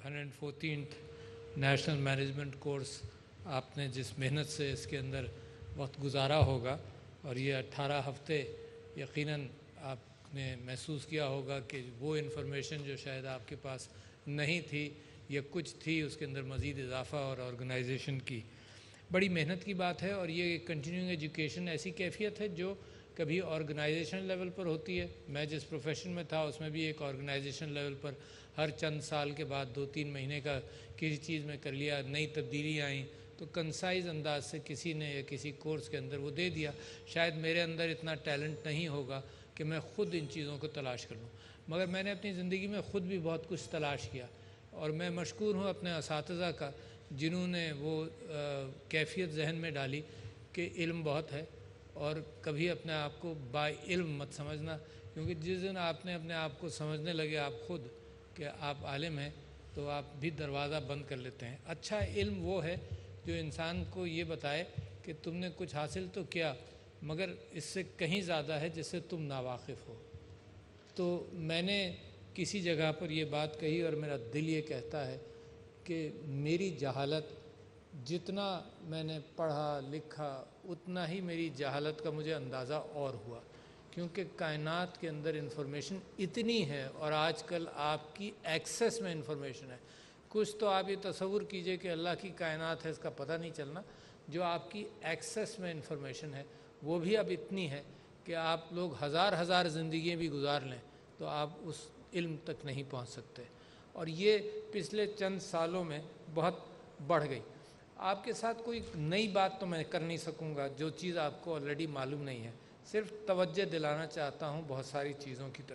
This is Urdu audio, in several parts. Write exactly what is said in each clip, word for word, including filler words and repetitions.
Hundred fourteenth national management course आपने जिस मेहनत से इसके अंदर वक्त गुजारा होगा और ये अट्ठारह हफ्ते यकीनन आपने महसूस किया होगा कि वो इन्फॉर्मेशन जो शायद आपके पास नहीं थी या कुछ थी उसके अंदर मज़ीद इजाफ़ा और ऑर्गेनाइजेशन की बड़ी मेहनत की बात है। और ये कंटिन्यूइंग एजुकेशन ऐसी कैफियत है जो कभी ऑर्गेनाइजेशन लेवल पर होती है। मैं जिस प्रोफेशन में था उसमें भी एक ऑर्गेनाइजेशन लेवल पर हर चंद साल के बाद दो तीन महीने का किसी चीज़ में कर लिया, नई तब्दीलियाँ आई तो कंसाइज अंदाज से किसी ने या किसी कोर्स के अंदर वो दे दिया। शायद मेरे अंदर इतना टैलेंट नहीं होगा कि मैं ख़ुद इन चीज़ों को तलाश कर लूँ, मगर मैंने अपनी ज़िंदगी में ख़ुद भी बहुत कुछ तलाश किया और मैं मशकूर हूँ अपने असातिज़ा का जिन्होंने वो कैफियत जहन में डाली कि इल्म बहुत है और कभी अपने आप को बाय इल्म मत समझना, क्योंकि जिस दिन आपने अपने आप को समझने लगे आप ख़ुद कि आप आलिम हैं तो आप भी दरवाज़ा बंद कर लेते हैं। अच्छा इल्म वो है जो इंसान को ये बताए कि तुमने कुछ हासिल तो किया मगर इससे कहीं ज़्यादा है जिससे तुम नावाकिफ़ हो। तो मैंने किसी जगह पर ये बात कही और मेरा दिल ये कहता है कि मेरी जहालत, जितना मैंने पढ़ा लिखा उतना ही मेरी जहालत का मुझे अंदाज़ा और हुआ, क्योंकि कायनात के अंदर इंफॉर्मेशन इतनी है और आजकल आपकी एक्सेस में इंफॉर्मेशन है। कुछ तो आप ये तसव्वुर कीजिए कि अल्लाह की कायनात है इसका पता नहीं चलना, जो आपकी एक्सेस में इंफॉर्मेशन है वो भी अब इतनी है कि आप लोग हज़ार हज़ार ज़िंदगियाँ भी गुजार लें तो आप उस इल्म तक नहीं पहुँच सकते। और ये पिछले चंद सालों में बहुत बढ़ गई। आपके साथ कोई नई बात तो मैं कर नहीं सकूँगा जो चीज़ आपको ऑलरेडी मालूम नहीं है, सिर्फ तवज्जो दिलाना चाहता हूँ बहुत सारी चीज़ों की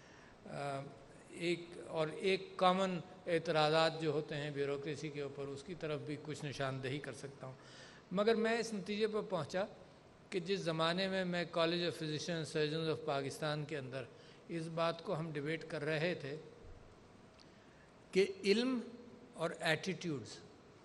तरफ। एक और एक कॉमन एतराज़ात जो होते हैं ब्यूरोक्रेसी के ऊपर उसकी तरफ भी कुछ निशानदेही कर सकता हूँ। मगर मैं इस नतीजे पर पहुँचा कि जिस ज़माने में मैं college of physician surgeon of Pakistan के अंदर इस बात को हम डिबेट कर रहे थे कि इल्म और एटीट्यूड्स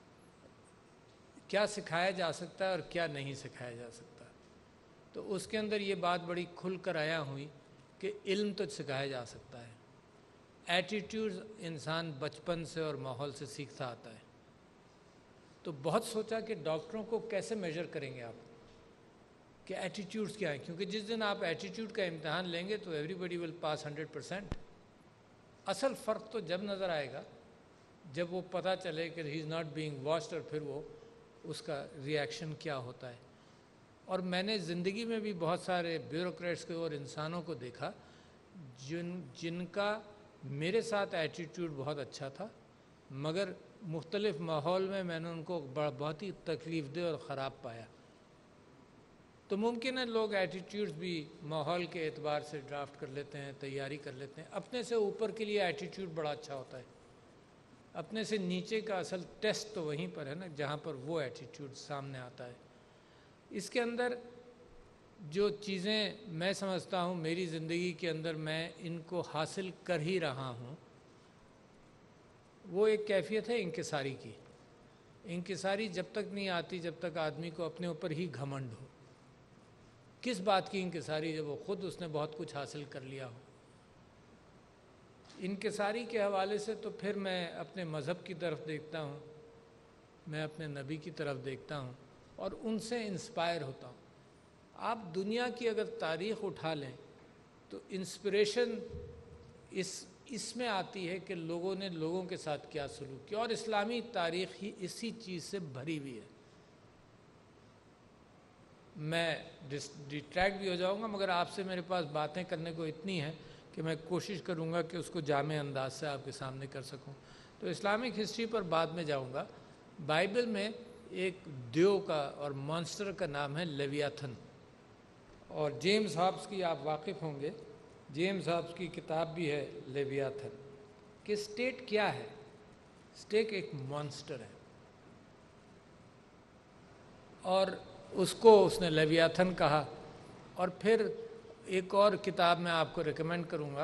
क्या सिखाया जा सकता है और क्या नहीं सिखाया जा सकता, तो उसके अंदर ये बात बड़ी खुल कर आया हुई कि इल्म तो सिखाया जा सकता है, एटीट्यूड्स इंसान बचपन से और माहौल से सीखता आता है। तो बहुत सोचा कि डॉक्टरों को कैसे मेजर करेंगे आप कि एटीट्यूड्स क्या हैं, क्योंकि जिस दिन आप एटीट्यूड का इम्तहान लेंगे तो everybody will pass hundred percent. असल फ़र्क तो जब नज़र आएगा जब वो पता चले कि he is not being watched और फिर वो उसका रिएक्शन क्या होता है। और मैंने ज़िंदगी में भी बहुत सारे ब्यूरोक्रेट्स को और इंसानों को देखा जिन जिनका मेरे साथ एटीट्यूड बहुत अच्छा था मगर मुख्तलिफ़ माहौल में मैंने उनको बहुत ही तकलीफ़ दे और ख़राब पाया। तो मुमकिन है लोग एटीट्यूड्स भी माहौल के एतबार से ड्राफ्ट कर लेते हैं, तैयारी कर लेते हैं। अपने से ऊपर के लिए एटीट्यूड बड़ा अच्छा होता है, अपने से नीचे का असल टेस्ट तो वहीं पर है ना जहाँ पर वो एटीट्यूड सामने आता है। इसके अंदर जो चीज़ें मैं समझता हूँ मेरी ज़िंदगी के अंदर मैं इनको हासिल कर ही रहा हूँ, वो एक कैफियत है इंकिसारी की। इंकिसारी जब तक नहीं आती जब तक आदमी को अपने ऊपर ही घमंड हो। किस बात की इंकिसारी? जब वो ख़ुद उसने बहुत कुछ हासिल कर लिया हो। इंकिसारी के हवाले से तो फिर मैं अपने मज़हब की तरफ देखता हूँ, मैं अपने नबी की तरफ देखता हूँ और उनसे इंस्पायर होता हूँ। आप दुनिया की अगर तारीख़ उठा लें तो इंस्पिरेशन इस इसमें आती है कि लोगों ने लोगों के साथ क्या सलूक किया, और इस्लामी तारीख़ ही इसी चीज़ से भरी हुई है। मैं डिस्ट्रैक्ट भी हो जाऊंगा मगर आपसे मेरे पास बातें करने को इतनी है कि मैं कोशिश करूंगा कि उसको जामे अंदाज से आपके सामने कर सकूं। तो इस्लामिक हिस्ट्री पर बाद में जाऊंगा। बाइबल में एक देव का और मॉन्स्टर का नाम है लेवियाथन, और जेम्स हॉब्स की आप वाकिफ़ होंगे, जेम्स हॉब्स की किताब भी है लेवियाथन कि स्टेट क्या है। स्टेट एक मॉन्स्टर है और उसको उसने लेवियाथन कहा। और फिर एक और किताब मैं आपको रिकमेंड करूँगा,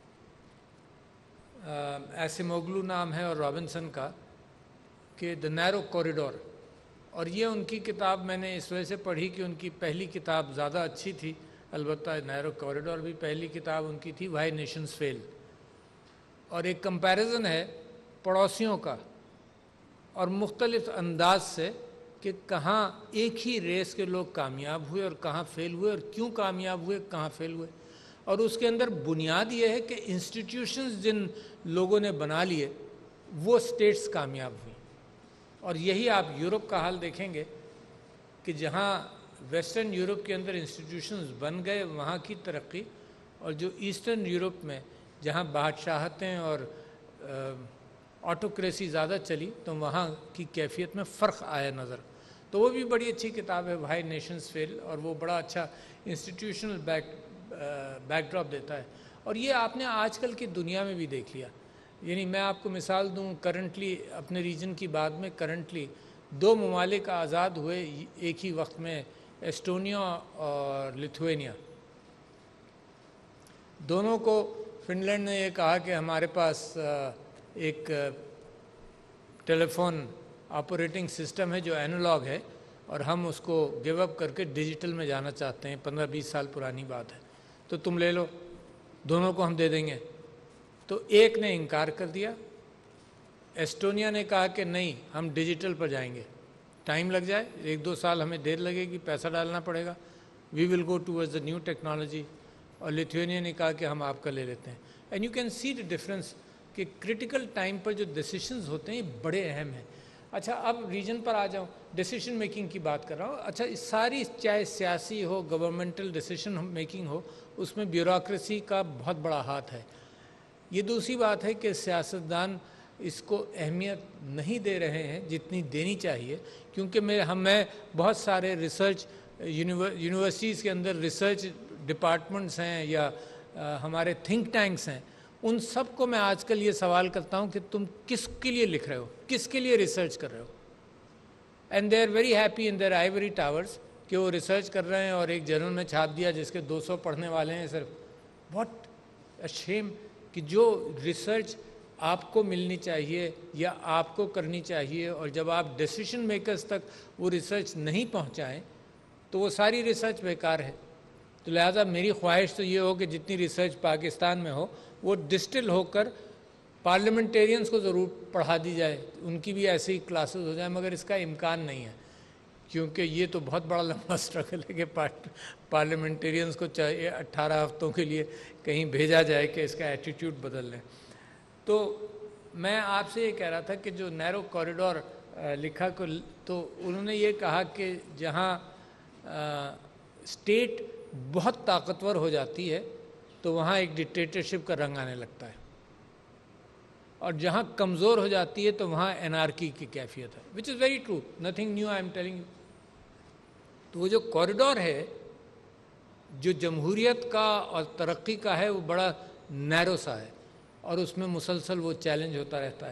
एसिमोग्लू नाम है और रॉबिन्सन का, कि द नैरो कॉरिडोर। और ये उनकी किताब मैंने इस वजह से पढ़ी कि उनकी पहली किताब ज़्यादा अच्छी थी, अलबत्ता नैरो कॉरिडोर भी पहली किताब उनकी थी, व्हाई नेशंस फेल। और एक कंपैरिजन है پڑوسیوں کا اور مختلف انداز سے کہ کہاں ایک ہی ریس کے لوگ کامیاب ہوئے اور کہاں فیل ہوئے اور کیوں کامیاب ہوئے کہاں فیل ہوئے. اور اس کے اندر بنیاد یہ ہے کہ انسٹیٹیوشنز جن لوگوں نے بنا لیے وہ سٹیٹس کامیاب ہوئی. اور یہی آپ یورپ کا حال دیکھیں گے کہ جہاں ویسٹرن یورپ کے اندر انسٹیٹیوشنز بن گئے وہاں کی ترقی، اور جو ایسٹرن یورپ میں جہاں بادشاہتیں اور آٹوکریسی زیادہ چلی تو وہاں کی کیفیت میں فرق آیا نظر. تو وہ بھی بڑی اچھی کتاب ہے وائی نیشنز فیل، اور وہ بڑا اچھا انسٹیٹیوشنل بیک بیک ڈراپ دیتا ہے. اور یہ آپ نے آج کل کی دنیا میں بھی دیکھ لیا. یعنی میں آپ کو مثال دوں، کرنٹلی اپنے ریجن کی بات میں، کرنٹلی دو ممالک آزاد ہوئے ایک ہی وقت میں، ایسٹونیا اور لتھوینیا. دونوں کو فن لینڈ نے یہ کہا کہ ہمارے پاس ایک ٹیلی فون آپریٹنگ سسٹم ہے جو اینالاگ ہے اور ہم اس کو گیو اپ کر کے ڈیجیٹل میں جانا چاہتے ہیں، پندرہ بیس سال پرانی بات ہے، تو تم لے لو، دونوں کو ہم دے دیں گے. تو ایک نے انکار کر دیا. ایسٹونیا نے کہا کہ نہیں، ہم ڈیجیٹل پر جائیں گے، ٹائم لگ جائے، ایک دو سال ہمیں دیر لگے گی، پیسہ ڈالنا پڑے گا، we will go towards the new technology. اور لتھوینیا نے کہا کہ ہم آپ کا لے لیتے ہیں. And you can see the difference کہ کرٹیکل ٹائم پر جو ڈیسیشنز ہوتے ہیں یہ بڑے اہم ہیں. اچھا اب ریجن پر آ جاؤں، ڈیسیشن میکنگ کی بات کر رہا ہوں. اچھا اس ساری، چاہے سیاسی ہو، گورنمنٹل ڈیسیشن میکنگ ہو، اس میں بیوروکریسی کا بہت بڑا ہاتھ ہے. یہ دوسری بات ہے کہ سیاستدان اس کو اہمیت نہیں دے رہے ہیں جتنی دینی چاہیے، کیونکہ میں ہم میں بہت سارے ریسرچ یونیورسٹیز کے اندر ریسرچ ڈپارٹمنٹس ہیں یا ہمارے تھنک ٹینکس ہیں، ان سب کو میں آج کل یہ سوال کرتا ہوں کہ تم کس کے لیے لکھ رہے ہو، کس کے لیے ریسرچ کر رہے ہو. And they are very happy in their ivory towers کہ وہ ریسرچ کر رہے ہیں اور ایک جرنل میں چھاپ دیا جس کے دو سو پڑھنے والے ہیں صرف. واٹ اے شیم کہ جو ریسرچ آپ کو ملنی چاہیے یا آپ کو کرنی چاہیے، اور جب آپ ڈیسیشن میکرز تک وہ ریسرچ نہیں پہنچائیں تو وہ ساری ریسرچ بیکار ہے. تو لہٰذا میری خواہش تو یہ ہو کہ جتنی ریسرچ پاکستان میں ہو وہ ڈسٹل ہو کر پارلیمنٹیرینز کو ضرور پڑھا دی جائے، ان کی بھی ایسی کلاسز ہو جائیں، مگر اس کا امکان نہیں ہے کیونکہ یہ تو بہت بڑا لمبا اسٹرگل ہے کہ پارلیمنٹیرینز کو چاہیے اٹھارہ ہفتوں کے لیے کہیں بھیجا جائے کہ اس کا ایٹیٹیوڈ بدل لیں. تو میں آپ سے یہ کہہ رہا تھا کہ جو نیرو کوریڈور لکھا کو، تو انہوں نے یہ کہا کہ جہاں اسٹیٹ بہت طاقتور ہو جاتی ہے تو وہاں ایک ڈکٹیٹرشپ کا رنگ آنے لگتا ہے، اور جہاں کمزور ہو جاتی ہے تو وہاں انارکی کی کیفیت ہے، which is very true, nothing new I am telling you. تو وہ جو کوریڈور ہے جو جمہوریت کا اور ترقی کا ہے وہ بڑا نیرو سا ہے، اور اس میں مسلسل وہ چیلنج ہوتا رہتا ہے.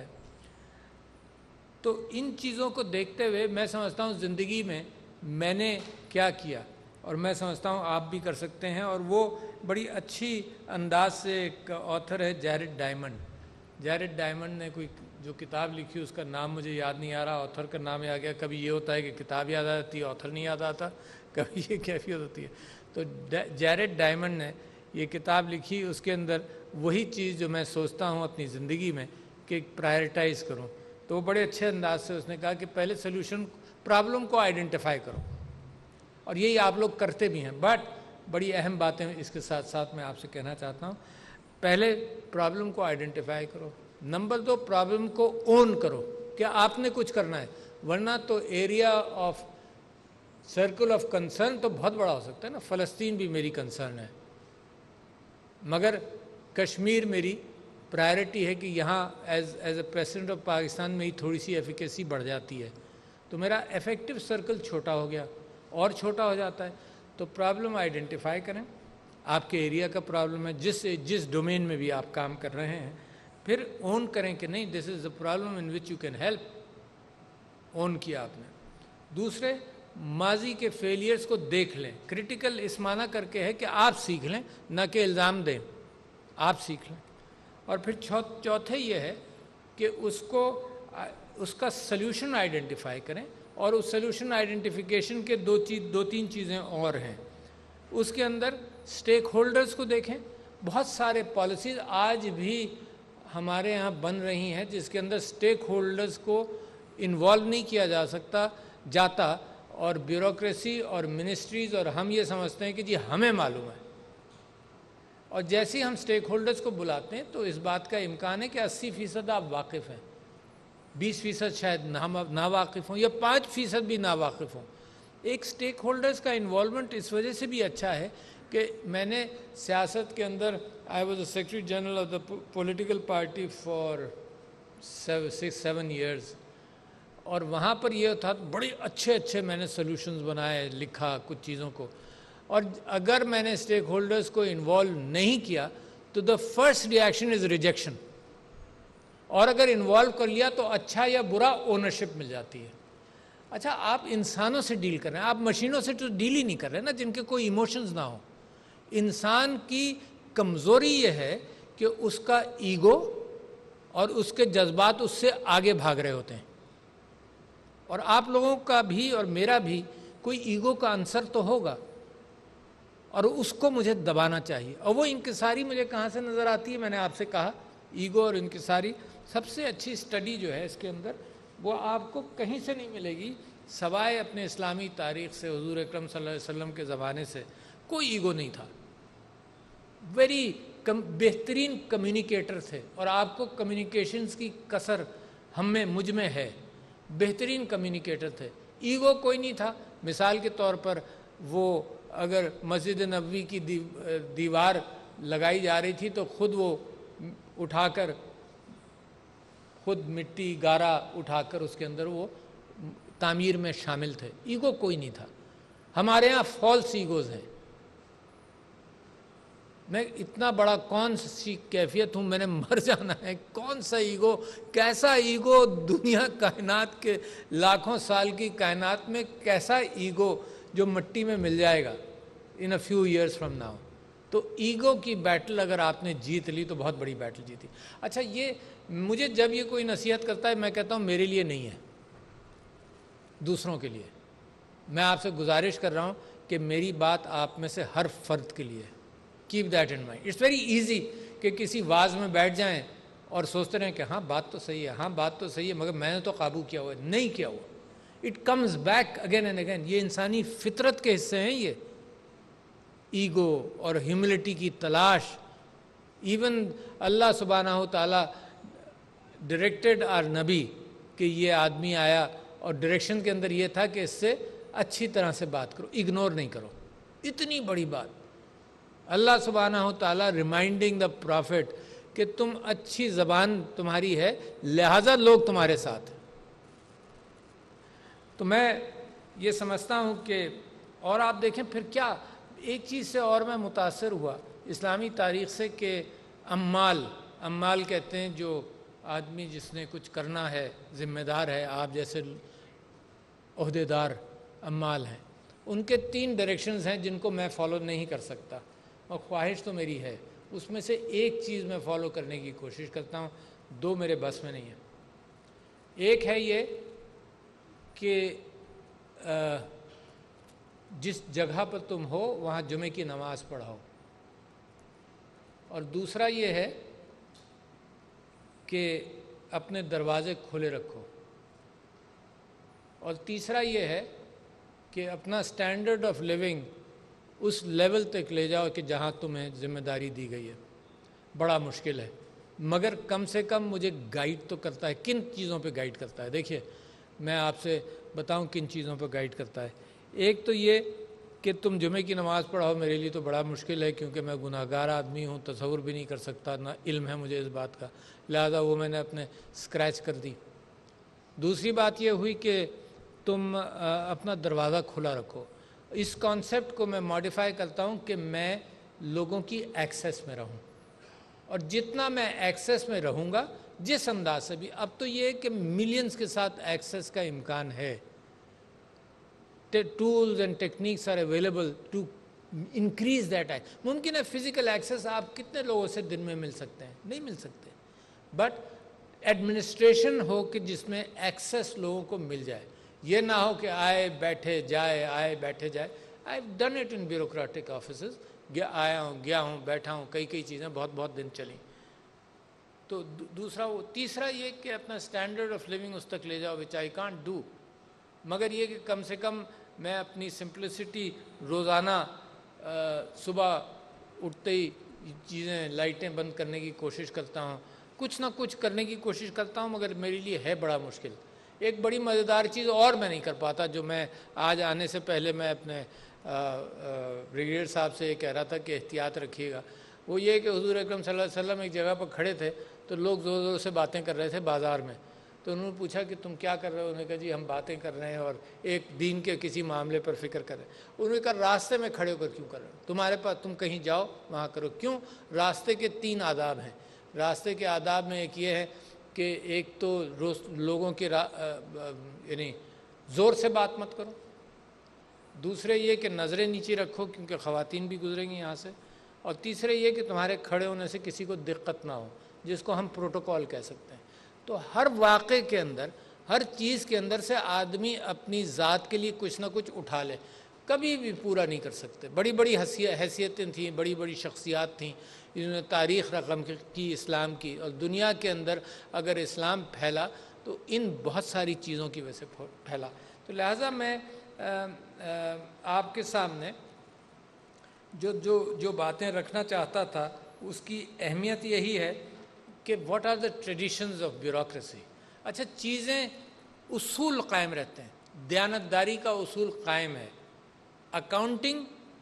تو ان چیزوں کو دیکھتے ہوئے میں سمجھتا ہوں زندگی میں میں نے کیا کیا، اور میں سمجھتا ہوں آپ بھی کر سکتے ہیں. اور وہ بڑی اچھی انداز سے ایک آتھر ہے جیرڈ ڈائمنڈ. جیرڈ ڈائمنڈ نے کوئی جو کتاب لکھی، اس کا نام مجھے یاد نہیں آ رہا، آتھر کا نام آ گیا. کبھی یہ ہوتا ہے کہ کتاب یاد آ جاتی ہے، آتھر نہیں یاد آتا، کبھی یہ کیفیت ہوتی ہے. تو جیرڈ ڈائمنڈ نے یہ کتاب لکھی، اس کے اندر وہی چیز جو میں سوچتا ہوں اپنی زندگی میں کہ پرائرٹائز کروں. تو وہ بڑے اچھے انداز سے اس نے کہا کہ پہلے سلوشن، پرابلم کو آئیڈینٹیفائی کرو، اور یہی آپ لوگ کرتے بھی ہیں. بٹ بڑی اہم باتیں اس کے ساتھ ساتھ میں آپ سے کہنا چاہتا ہوں. پہلے پرابلم کو آئیڈینٹیفائی کرو. نمبر دو، پرابلم کو اون کرو کہ آپ نے کچھ کرنا ہے، ورنہ تو area of circle of concern تو بہت بڑا ہو سکتا ہے نا. فلسطین بھی میری کنسرن ہے، مگر کشمیر میری پرائرٹی ہے کہ یہاں as as a president of Pakistan میری تھوڑی سی ایفیکیسی بڑھ جاتی ہے، تو میرا افیکٹو سرکل چھوٹا ہو گیا اور چھوٹا ہو جاتا ہے. تو پرابلم آئیڈینٹیفائی کریں، آپ کے ایریا کا پرابلم ہے، جس جس ڈومین میں بھی آپ کام کر رہے ہیں، پھر اون کریں کہ نہیں، this is a problem in which you can help. Own کیا آپ نے. دوسرے، ماضی کے فیلیئرز کو دیکھ لیں. کرٹیکل اس معنی کر کے ہے کہ آپ سیکھ لیں، نہ کہ الزام دیں، آپ سیکھ لیں. اور پھر چوتھے یہ ہے کہ اس کو اس کا سلیوشن آئیڈینٹیفائی کریں، اور اس سلیوشن آئیڈینٹیفیکیشن کے دو چیز دو تین چیزیں اور ہیں. اس کے اندر سٹیک ہولڈرز کو دیکھیں. بہت سارے پالیسیز آج بھی ہمارے یہاں بن رہی ہیں جس کے اندر سٹیک ہولڈرز کو انوالو نہیں کیا جا سکتا جاتا، اور بیوروکریسی اور منسٹریز اور ہم یہ سمجھتے ہیں کہ جی ہمیں معلوم ہے، اور جیسے ہی ہم سٹیک ہولڈرز کو بلاتے ہیں تو اس بات کا امکان ہے کہ اسی فیصد آپ واقف ہیں، بیس فیصد شاید نا واقف ہوں یا پانچ فیصد بھی نا واقف ہوں۔ ایک سٹیک ہولڈرز کا انوالومنٹ اس وجہ سے بھی اچھا ہے کہ میں نے سیاست کے اندر I was a secretary general of the political party for six seven years, اور وہاں پر یہ تھا بڑے اچھے اچھے میں نے سلوشنز بنائے، لکھا کچھ چیزوں کو، اور اگر میں نے سٹیک ہولڈرز کو انوالو نہیں کیا تو the first reaction is rejection, اور اگر انوالو کر لیا تو اچھا یا برا اونرشپ مل جاتی ہے۔ اچھا آپ انسانوں سے ڈیل کر رہے ہیں، آپ مشینوں سے تو ڈیل ہی نہیں کر رہے نا جن کے کوئی ایموشنز نہ ہوں۔ انسان کی کمزوری یہ ہے کہ اس کا ایگو اور اس کے جذبات اس سے آگے بھاگ رہے ہوتے ہیں، اور آپ لوگوں کا بھی اور میرا بھی کوئی ایگو کا عنصر تو ہوگا، اور اس کو مجھے دبانا چاہیے، اور وہ انکساری مجھے کہاں سے نظر آتی ہے؟ میں نے آپ سے کہا ایگو اور انکساری سب سے اچھی سٹڈی جو ہے اس کے اندر وہ آپ کو کہیں سے نہیں ملے گی سوائے اپنے اسلامی تاریخ سے۔ حضور اکرم صلی اللہ علیہ وسلم کے زمانے سے کوئی ایگو نہیں تھا، ویری کم بہترین کمیونیکیٹر تھے، اور آپ کو کمیونیکیشنز کی کثر ہم میں مجھ میں ہے، بہترین کمیونیکیٹر تھے، ایگو کوئی نہیں تھا۔ مثال کے طور پر وہ اگر مسجد نبوی کی دیوار لگائی جا رہی تھی تو خود وہ اٹھا کر خود مٹی گارا اٹھا کر اس کے اندر وہ تعمیر میں شامل تھے، ایگو کوئی نہیں تھا۔ ہمارے ہاں فالس ایگوز ہیں، میں اتنا بڑا کون سی کیفیت ہوں، میں نے مر جانا ہے، کون سا ایگو، کیسا ایگو دنیا کائنات کے لاکھوں سال کی کائنات میں کیسا ایگو جو مٹی میں مل جائے گا in a few years from now. تو ایگو کی بیٹل اگر آپ نے جیت لی تو بہت بڑی بیٹل جیتی۔ اچھا یہ مجھے جب یہ کوئی نصیحت کرتا ہے میں کہتا ہوں میرے لیے نہیں ہے، دوسروں کے لیے۔ میں آپ سے گزارش کر رہا ہوں کہ میری بات آپ میں سے ہر فرد کے لیے، keep that in mind. It's very easy کہ کسی واز میں بیٹھ جائیں اور سوچتے رہیں کہ ہاں بات تو صحیح ہے، ہاں بات تو صحیح ہے، مگر میں نے تو قابو کیا ہوا ہے، نہیں کیا ہوا۔ It comes back again and again, یہ انسانی فطرت کے حصے ہیں، یہ ایگو اور ہیوملٹی کی تلاش۔ ایون اللہ سبحانہ و تعالیٰ ڈائریکٹڈ آر نبی کہ یہ آدمی آیا اور ڈائریکشن کے اندر یہ تھا کہ اس سے اچھی طرح سے بات کرو، اگنور نہیں کرو۔ اتنی بڑی بات اللہ سبحانہ و تعالیٰ ریمائنڈنگ دا پرافٹ کہ تم اچھی زبان تمہاری ہے لہٰذا لوگ تمہارے ساتھ ہیں۔ تو میں یہ سمجھتا ہوں کہ، اور آپ دیکھیں پھر کیا ایک چیز سے اور میں متاثر ہوا اسلامی تاریخ سے کہ عمال عمال کہتے ہیں جو آدمی جس نے کچھ کرنا ہے، ذمہ دار ہے، آپ جیسے عہدے دار عمال ہیں، ان کے تین ڈائریکشنز ہیں جن کو میں فالو نہیں کر سکتا، اور خواہش تو میری ہے اس میں سے ایک چیز میں فالو کرنے کی کوشش کرتا ہوں، دو میرے بس میں نہیں ہیں۔ ایک ہے یہ کہ جس جگہ پر تم ہو وہاں جمعے کی نماز پڑھاؤ، اور دوسرا یہ ہے کہ اپنے دروازے کھلے رکھو، اور تیسرا یہ ہے کہ اپنا سٹینڈرڈ آف لیونگ اس لیول تک لے جاؤ کہ جہاں تمہیں ذمہ داری دی گئی ہے۔ بڑا مشکل ہے مگر کم سے کم مجھے گائیڈ تو کرتا ہے۔ کن چیزوں پہ گائیڈ کرتا ہے؟ دیکھیے میں آپ سے بتاؤں کن چیزوں پہ گائیڈ کرتا ہے۔ ایک تو یہ کہ تم جمعے کی نماز پڑھاؤ، میرے لیے تو بڑا مشکل ہے کیونکہ میں گناہ گار آدمی ہوں، تصور بھی نہیں کر سکتا، نہ علم ہے مجھے اس بات کا، لہذا وہ میں نے اپنے اسکریچ کر دی۔ دوسری بات یہ ہوئی کہ تم اپنا دروازہ کھلا رکھو۔ اس کانسیپٹ کو میں ماڈیفائی کرتا ہوں کہ میں لوگوں کی ایکسیس میں رہوں، اور جتنا میں ایکسیس میں رہوں گا جس انداز سے بھی، اب تو یہ کہ ملینز کے ساتھ ایکسیس کا امکان ہے، tools and techniques are available to increase that access. ممکن ہے فزیکل ایکسیس آپ کتنے لوگوں سے دن میں مل سکتے ہیں؟ نہیں مل سکتے، بٹ ایڈمنسٹریشن ہو کہ جس میں ایکسیس لوگوں کو مل جائے، یہ نہ ہو کہ آئے بیٹھے جائے آئے بیٹھے جائے۔ I have done it in bureaucratic offices, گیا آیا ہوں گیا ہوں بیٹھا ہوں، کئی کئی چیزیں بہت بہت دن چلیں۔ تو دوسرا وہ تیسرا یہ کہ اپنا اسٹینڈرڈ آف لیونگ اس تک لے جاؤ وچ آئی کانٹ ڈو، مگر یہ کہ کم سے کم میں اپنی سمپلسٹی روزانہ صبح اٹھتے ہی چیزیں لائٹیں بند کرنے کی کوشش کرتا ہوں، کچھ نہ کچھ کرنے کی کوشش کرتا ہوں، مگر میرے لیے ہے بڑا مشکل۔ ایک بڑی مزیدار چیز اور میں نہیں کر پاتا جو میں آج آنے سے پہلے میں اپنے بریگیڈیئر صاحب سے یہ کہہ رہا تھا کہ احتیاط رکھیے گا، وہ یہ کہ حضور اکرم صلی اللہ علیہ وسلم ایک جگہ پر کھڑے تھے تو لوگ زور زور سے باتیں کر رہے تھے بازار میں، تو انہوں نے پوچھا کہ تم کیا کر رہے ہو؟ انہوں نے کہا جی ہم باتیں کر رہے ہیں اور ایک دین کے کسی معاملے پر فکر کر رہے ہیں۔ انہوں نے کہا راستے میں کھڑے ہو کر کیوں کر رہے ہو؟ تمہارے پاس تم کہیں جاؤ وہاں کرو۔ کیوں؟ راستے کے تین آداب ہیں۔ راستے کے آداب میں ایک یہ ہے کہ ایک تو لوگوں کے یعنی زور سے بات مت کرو، دوسرے یہ کہ نظریں نیچے رکھو کیونکہ خواتین بھی گزریں گی یہاں سے، اور تیسرے یہ کہ تمہارے کھڑے ہونے سے کسی کو دقت نہ ہو، جس کو ہم پروٹوکول کہہ سکتے ہیں۔ تو ہر واقعے کے اندر، ہر چیز کے اندر سے آدمی اپنی ذات کے لیے کچھ نہ کچھ اٹھا لے، کبھی بھی پورا نہیں کر سکتے۔ بڑی بڑی حیثیتیں تھیں، بڑی بڑی شخصیات تھیں، انہوں نے تاریخ رقم کی اسلام کی، اور دنیا کے اندر اگر اسلام پھیلا تو ان بہت ساری چیزوں کی وجہ سے پھیلا۔ تو لہٰذا میں آپ کے سامنے جو جو جو باتیں رکھنا چاہتا تھا اس کی اہمیت یہی ہے کہ what are the traditions of bureaucracy. اچھا، چیزیں اصول قائم رہتے ہیں، دیانتداری کا اصول قائم ہے۔ اکاؤنٹنگ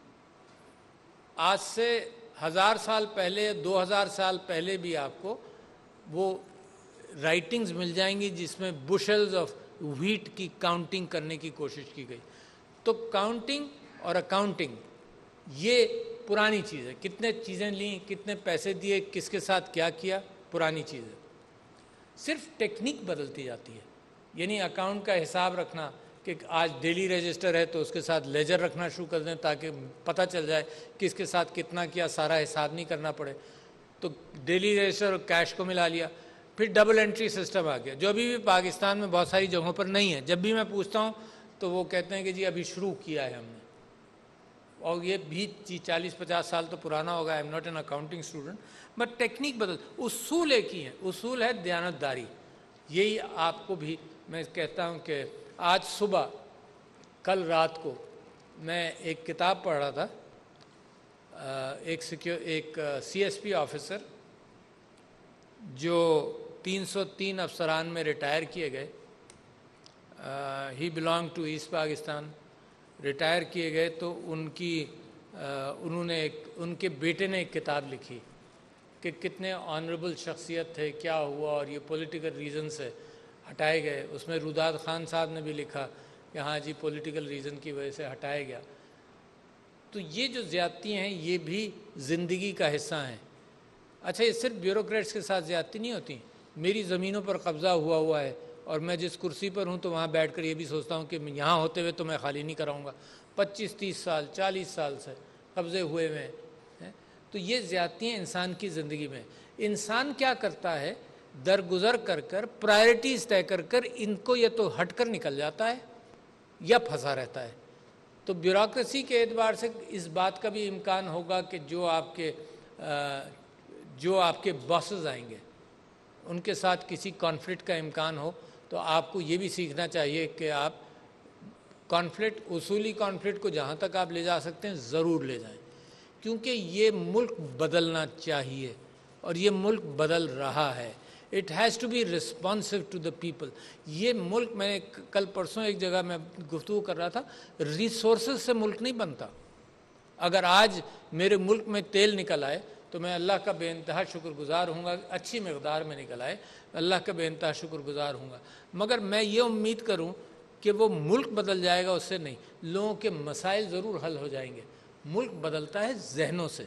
آج سے ہزار سال پہلے، دو ہزار سال پہلے بھی آپ کو وہ رائٹنگز مل جائیں گی جس میں بشلز آف ویٹ کی کاؤنٹنگ کرنے کی کوشش کی گئی۔ تو کاؤنٹنگ اور اکاؤنٹنگ یہ پرانی چیز ہے، کتنے چیزیں لیں، کتنے پیسے دیے، کس کے ساتھ کیا کیا، پرانی چیز ہے۔ صرف ٹیکنیک بدلتی جاتی ہے، یعنی اکاؤنٹ کا حساب رکھنا کہ آج ڈیلی رجسٹر ہے تو اس کے ساتھ لیجر رکھنا شروع کر دیں تاکہ پتہ چل جائے کس کے ساتھ کتنا کیا، سارا حساب نہیں کرنا پڑے۔ تو ڈیلی رجسٹر اور کیش کو ملا لیا۔ پھر ڈبل انٹری سسٹم آ گیا جو ابھی بھی پاکستان میں بہت ساری جگہوں پر نہیں ہے۔ جب بھی میں پوچھتا ہوں تو وہ کہتے ہیں کہ جی ابھی شروع کیا ہے ہم نے، اور یہ بھی چالیس پچاس سال تو پرانا ہوگا۔ I am not an accounting student, but technique بدل، اصول ایک ہی ہیں۔ اصول ہے دیانتداری۔ یہی آپ کو بھی میں کہتا ہوں کہ آج صبح، کل رات کو میں ایک کتاب پڑھ رہا تھا، ایک سیکیور ایک سی ایس پی آفیسر جو تین سو تین افسران میں ریٹائر کیے گئے، he belong to East Pakistan, retire کیے گئے، تو ان کی انہوں نے ایک ان کے بیٹے نے ایک کتاب لکھی کہ کتنے آنریبل شخصیت تھے، کیا ہوا، اور یہ پولیٹیکل ریزن سے ہٹائے گئے۔ اس میں روداد خان صاحب نے بھی لکھا کہ ہاں جی پولیٹیکل ریزن کی وجہ سے ہٹایا گیا۔ تو یہ جو زیادتی ہیں یہ بھی زندگی کا حصہ ہیں۔ اچھا، یہ صرف بیوروکریٹس کے ساتھ زیادتی نہیں ہوتی۔ میری زمینوں پر قبضہ ہوا ہوا ہے اور میں جس کرسی پر ہوں تو وہاں بیٹھ کر یہ بھی سوچتا ہوں کہ یہاں ہوتے ہوئے تو میں خالی نہیں کراؤں گا، پچیس تیس سال چالیس سال سے قبضے ہوئے ہوئے ہیں۔ تو یہ زیادتیاں انسان کی زندگی میں۔ انسان کیا کرتا ہے؟ درگزر کر کر پرائرٹیز طے کر کر ان کو یا تو ہٹ کر نکل جاتا ہے یا پھنسا رہتا ہے۔ تو بیوروکریسی کے اعتبار سے اس بات کا بھی امکان ہوگا کہ جو آپ کے جو آپ کے باسز آئیں گے ان کے ساتھ کسی کانفلکٹ کا امکان ہو، تو آپ کو یہ بھی سیکھنا چاہیے کہ آپ کانفلکٹ، اصولی کانفلکٹ کو جہاں تک آپ لے جا سکتے ہیں ضرور لے جائیں، کیونکہ یہ ملک بدلنا چاہیے اور یہ ملک بدل رہا ہے۔ It has to be responsive to the people. یہ ملک، میں نے کل پرسوں ایک جگہ میں گفتگو کر رہا تھا، ریسورسز سے ملک نہیں بنتا۔ اگر آج میرے ملک میں تیل نکل آئے تو میں اللہ کا بے انتہا شکر گزار ہوں گا، اچھی مقدار میں نکل آئے اللہ کا بے انتہا شکر گزار ہوں گا، مگر میں یہ امید کروں کہ وہ ملک بدل جائے گا اس سے نہیں۔ لوگوں کے مسائل ضرور حل ہو جائیں گے، ملک بدلتا ہے ذہنوں سے۔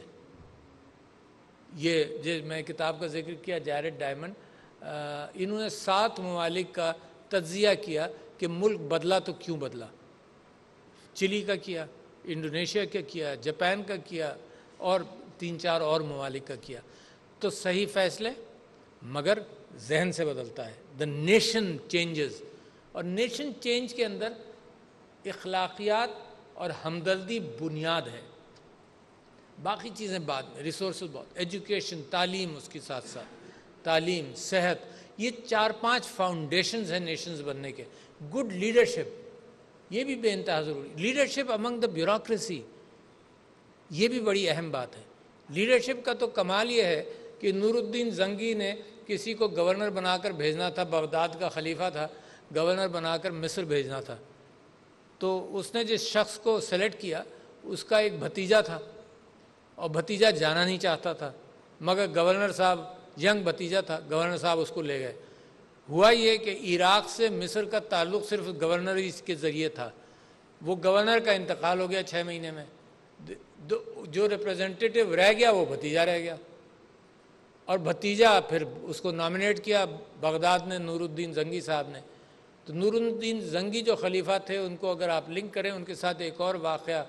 یہ جو میں کتاب کا ذکر کیا جیرڈ ڈائمنڈ، انہوں نے سات ممالک کا تجزیہ کیا کہ ملک بدلا تو کیوں بدلا۔ چلی کا کیا، انڈونیشیا کا کیا، جاپان کا کیا، اور تین چار اور ممالک کا کیا۔ تو صحیح فیصلے مگر ذہن سے بدلتا ہے۔ دا نیشن چینجز، اور نیشن چینج کے اندر اخلاقیات اور ہمدردی بنیاد ہے، باقی چیزیں بعد میں، ریسورسز بہت، ایجوکیشن، تعلیم، اس کے ساتھ ساتھ تعلیم, صحت, یہ چار پانچ فاؤنڈیشنز ہیں نیشنز بننے کے. گڈ لیڈرشپ, یہ بھی بے انتہا ضروری. لیڈرشپ امنگ دا بیوروکریسی, یہ بھی بڑی اہم بات ہے. لیڈرشپ کا تو کمال یہ ہے کہ نور الدین زنگی نے کسی کو گورنر بنا کر بھیجنا تھا, بغداد کا خلیفہ تھا, گورنر بنا کر مصر بھیجنا تھا, تو اس نے جس شخص کو سلیکٹ کیا اس کا ایک بھتیجا تھا, اور بھتیجا جانا نہیں چاہتا تھا, مگر گورنر صاحب, ینگ بھتیجا تھا, گورنر صاحب اس کو لے گئے. ہوا یہ کہ عراق سے مصر کا تعلق صرف گورنر کے ذریعے تھا. وہ گورنر کا انتقال ہو گیا چھ مہینے میں, جو ریپریزنٹیٹیو رہ گیا وہ بھتیجا رہ گیا, اور بھتیجا پھر اس کو نامنیٹ کیا بغداد نے نور الدین زنگی صاحب نے. تو نور الدین زنگی جو خلیفہ تھے ان کو اگر آپ لنک کریں, ان کے ساتھ ایک اور واقعہ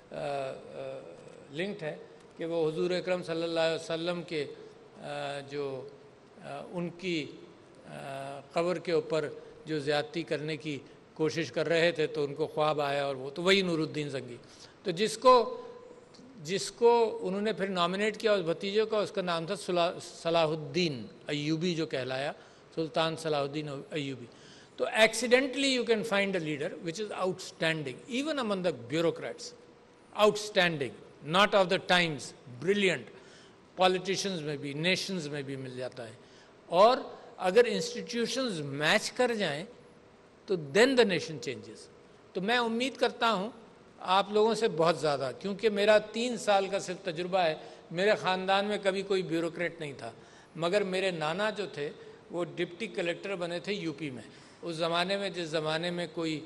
لنکڈ ہے کہ وہ حضور اکرم صلی اللہ علیہ وسلم کے جو ان کی قبر کے اوپر جو زیادتی کرنے کی کوشش کر رہے تھے تو ان کو خواب آیا, اور وہ تو وہی نور الدین زنگی. تو جس کو جس کو انہوں نے پھر نامنیٹ کیا اس بھتیجے کا, اس کا نام تھا صلاح الدین ایوبی جو کہلایا, سلطان صلاح الدین ایوبی. تو accidentally you can find a leader which is outstanding even among the bureaucrats, outstanding, not of the times, brilliant. Politicians میں بھی, نیشنز میں بھی مل جاتا ہے. اور اگر انسٹیٹیوشنز میچ کر جائیں تو دین دا نیشن چینجز. تو میں امید کرتا ہوں آپ لوگوں سے بہت زیادہ, کیونکہ میرا تین سال کا صرف تجربہ ہے. میرے خاندان میں کبھی کوئی بیوروکریٹ نہیں تھا, مگر میرے نانا جو تھے وہ ڈپٹی کلیکٹر بنے تھے یو پی میں. اس زمانے میں, جس زمانے میں کوئی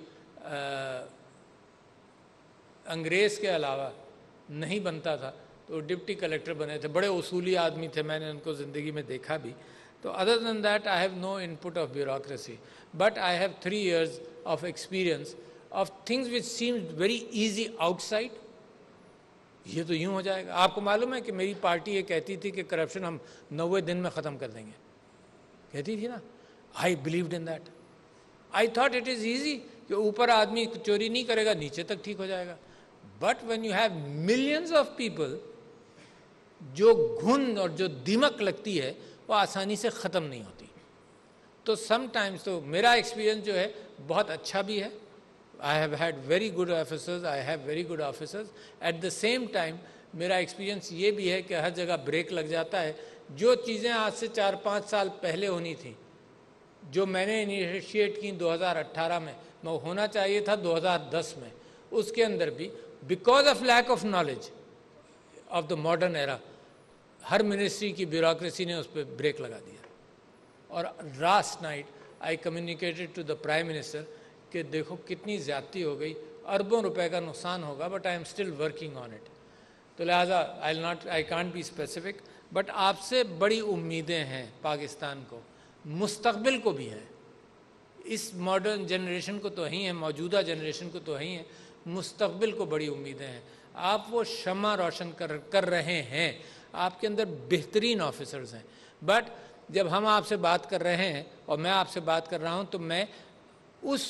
انگریز کے علاوہ نہیں بنتا تھا, تو ڈپٹی کلیکٹر بنے تھے. بڑے اصولی آدمی تھے, میں نے ان کو زندگی میں دیکھا بھی. تو other than that I have no input of bureaucracy, but I have three years of experience of things which seems very easy outside. یہ تو یوں ہو جائے گا. آپ کو معلوم ہے کہ میری پارٹی یہ کہتی تھی کہ کرپشن ہم نوے دن میں ختم کر دیں گے, کہتی تھی نا. I believed in that. I thought it is easy کہ اوپر آدمی چوری نہیں کرے گا, نیچے تک ٹھیک ہو جائے گا. But when you have millions of people, جو گھن اور جو دیمک لگتی ہے وہ آسانی سے ختم نہیں ہوتی. تو سم ٹائمز تو میرا ایکسپیرینس جو ہے بہت اچھا بھی ہے. I have had very good officers, I have very good officers. At the same time میرا ایکسپیرینس یہ بھی ہے کہ ہر جگہ بریک لگ جاتا ہے. جو چیزیں آج سے چار پانچ سال پہلے ہونی تھیں, جو میں نے انیشیٹ کی دو ہزار اٹھارہ میں, میں ہونا چاہیے تھا دو ہزار دس میں, اس کے اندر بھی because of lack of knowledge of the modern era ہر منسٹری کی بیوروکریسی نے اس پہ بریک لگا دیا. اور last night I communicated to the prime minister کہ دیکھو کتنی زیادتی ہو گئی, اربوں روپے کا نقصان ہوگا, but I am still working on it. تو لہٰذا I not I can't be specific, but آپ سے بڑی امیدیں ہیں پاکستان کو, مستقبل کو بھی ہے. اس ماڈرن جنریشن کو تو ہی ہیں, موجودہ جنریشن کو تو ہی ہیں, مستقبل کو بڑی امیدیں ہیں. آپ وہ شمع روشن کر کر رہے ہیں, آپ کے اندر بہترین آفیسرز ہیں. بٹ جب ہم آپ سے بات کر رہے ہیں اور میں آپ سے بات کر رہا ہوں تو میں اس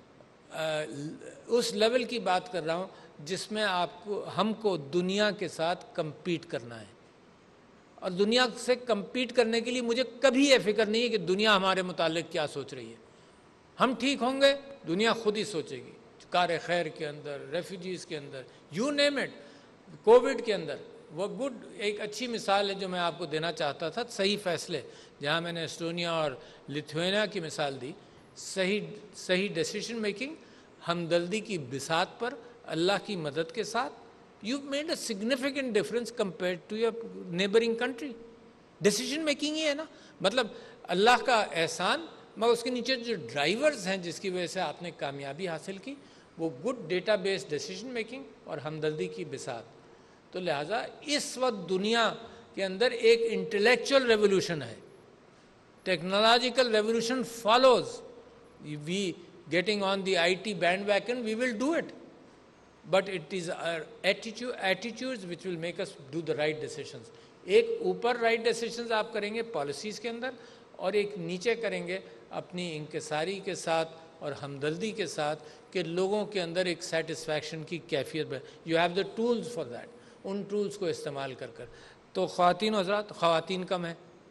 اس لیول کی بات کر رہا ہوں جس میں آپ کو ہم کو دنیا کے ساتھ کمپیٹ کرنا ہے. اور دنیا سے کمپیٹ کرنے کے لیے مجھے کبھی یہ فکر نہیں ہے کہ دنیا ہمارے متعلق کیا سوچ رہی ہے. ہم ٹھیک ہوں گے, دنیا خود ہی سوچے گی. کار خیر کے اندر, ریفیوجیز کے اندر, یو نیم اٹ, کووڈ کے اندر. وہ گڈ ایک اچھی مثال ہے جو میں آپ کو دینا چاہتا تھا. صحیح فیصلے, جہاں میں نے اسٹونیا اور لتھوینیا کی مثال دی, صحیح صحیح ڈیسیشن میکنگ, ہمدردی کی بساط پر, اللہ کی مدد کے ساتھ. You made a significant difference compared to your neighbouring country. Decision making ہی ہے نا, مطلب اللہ کا احسان, مگر اس کے نیچے جو ڈرائیورز ہیں جس کی وجہ سے آپ نے کامیابی حاصل کی, وہ good data base decision making اور ہمدردی کی بساط. تو لہٰذا اس وقت دنیا کے اندر ایک انٹلیکچوئل ریولوشن ہے, technological revolution follows. We getting on the I T band wagon, we will do it, but it is attitude attitudes which will make us do the right decisions. ایک اوپر رائٹ ڈیسیشنز آپ کریں گے پالیسیز کے اندر, اور ایک نیچے کریں گے اپنی انکساری کے ساتھ اور ہمدردی کے ساتھ کہ لوگوں کے اندر ایک سیٹسفیکشن کی کیفیت بے. You have the tools for that, ان ٹولز کو استعمال کر کر. تو خواتین و حضرات, خواتین کم ہیں,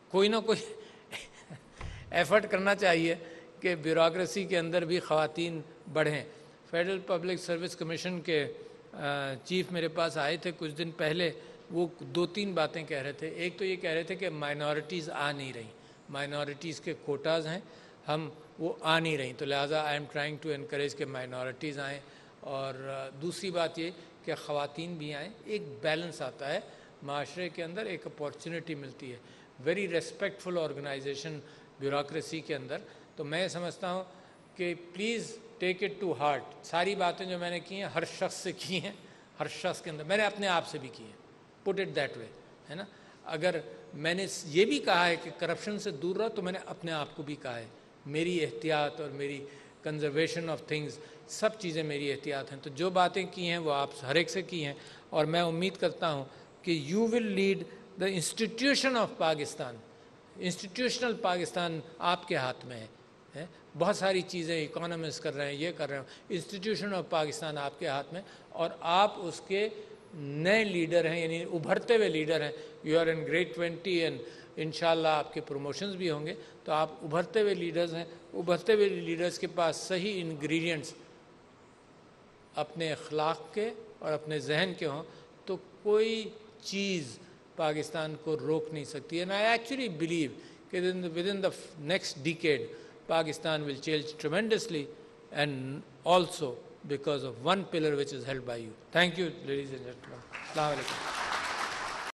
کوئی نہ کوئی ایفرٹ کرنا چاہیے کہ بیوروکریسی کے اندر بھی خواتین بڑھیں. فیڈرل پبلک سروس کمیشن کے چیف میرے پاس آئے تھے کچھ دن پہلے. وہ دو تین باتیں کہہ رہے تھے. ایک تو یہ کہہ رہے تھے کہ مائنورٹیز آ نہیں رہیں, مائنورٹیز کے کوٹاز ہیں, ہم وہ آ نہیں رہیں, تو لہٰذا I am trying to encourage کہ مائنورٹیز آئیں. اور دوسری بات یہ کہ خواتین بھی آئیں, ایک بیلنس آتا ہے معاشرے کے اندر, ایک اپارچونیٹی ملتی ہے. ویری ریسپیکٹفل آرگنائزیشن بیوروکریسی کے اندر. تو میں سمجھتا ہوں کہ please take it to heart. ساری باتیں جو میں نے کی ہیں ہر شخص سے کی ہیں, ہر شخص کے اندر, میں نے اپنے آپ سے بھی کی ہیں. پٹ اٹ دیٹ وے, ہے نا. اگر میں نے یہ بھی کہا ہے کہ کرپشن سے دور رہو, تو میں نے اپنے آپ کو بھی کہا ہے. میری احتیاط اور میری کنزرویشن آف تھنگز, سب چیزیں میری احتیاط ہیں. تو جو باتیں کی ہیں وہ آپ ہر ایک سے کی ہیں, اور میں امید کرتا ہوں کہ you will lead the institution of Pakistan. Institutional Pakistan آپ کے ہاتھ میں ہے. بہت ساری چیزیں اکانومسٹ کر رہے ہیں, یہ کر رہے ہیں. انسٹیٹیوشن آف پاکستان آپ کے ہاتھ میں, اور آپ اس کے نئے لیڈر ہیں, یعنی ابھرتے ہوئے لیڈر ہیں. You are in great twenty and انشاءاللہ آپ کے پروموشنز بھی ہوں گے. تو آپ ابھرتے ہوئے لیڈرز ہیں. ابھرتے ہوئے لیڈرز کے پاس صحیح انگریڈینٹس اپنے اخلاق کے اور اپنے ذہن کے ہوں, تو کوئی چیز پاکستان کو روک نہیں سکتی. اینڈ آئی ایکچولی بلیو کہ within the next decade Pakistan will change tremendously, and also because of one pillar which is held by you. Thank you, ladies and gentlemen. Assalamu alaikum.